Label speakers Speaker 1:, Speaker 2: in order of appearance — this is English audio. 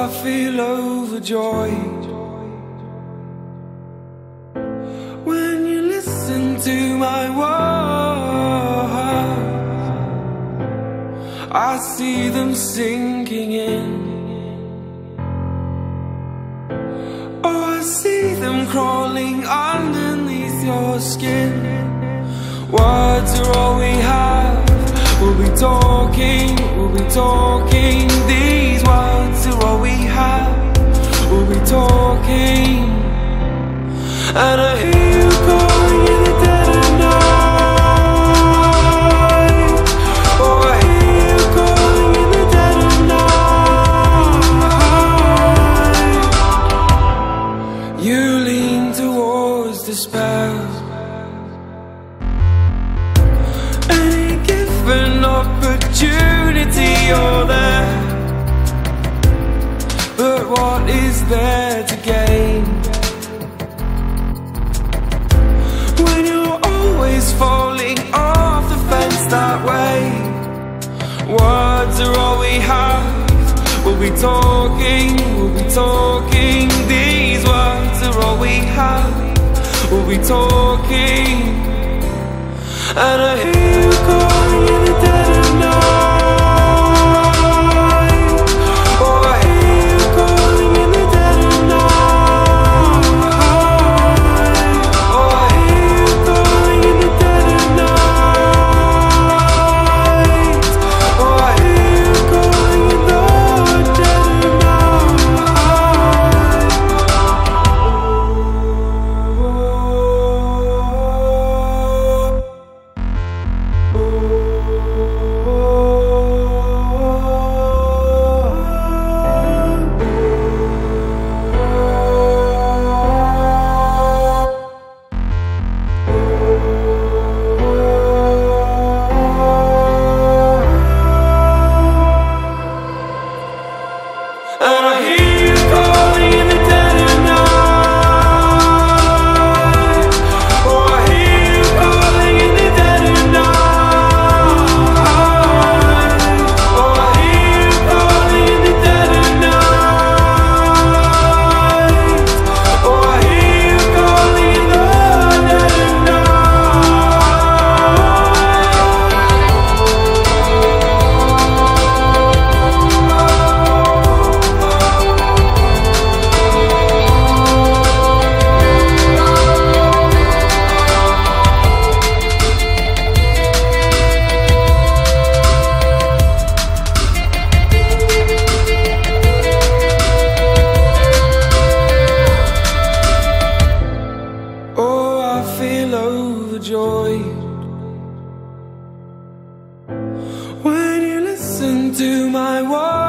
Speaker 1: I feel overjoyed when you listen to my words. I see them sinking in. Oh, I see them crawling underneath your skin. Words are all we have. We'll be talking, we'll be talking. These words are all we have. We'll be talking. And I hear you calling in the dead of night. Oh, I hear you calling in the dead of night. You lean towards despair. Any given opportunity, you're there. But what is there to gain when you're always falling off the fence that way? Words are all we have. We'll be talking, we'll be talking. These words are all we have. We'll be talking. And I hear you calling in the dead of night. Oh, I hear you calling in the dead of night. Oh, I hear you calling in the dead of night. Oh, I hear you calling in the dead of overjoyed when you listen to my words.